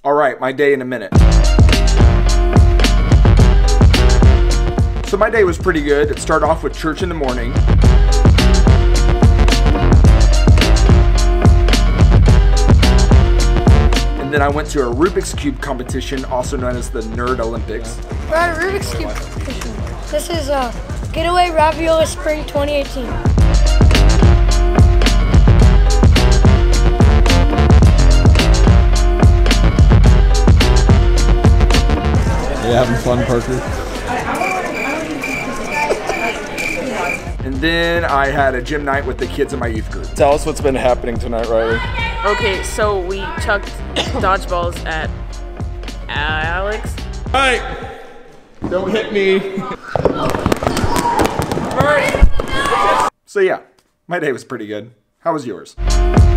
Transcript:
All right, my day in a minute. So my day was pretty good. It started off with church in the morning. And then I went to a Rubik's Cube competition, also known as the Nerd Olympics. We're at a Rubik's Cube competition. This is Getaway Ravioli Spring 2018. You having fun, Parker? And then I had a gym night with the kids in my youth group. Tell us what's been happening tonight, Riley. Okay, so we chucked dodgeballs at Alex. Hey! Don't hit me. So yeah, my day was pretty good. How was yours?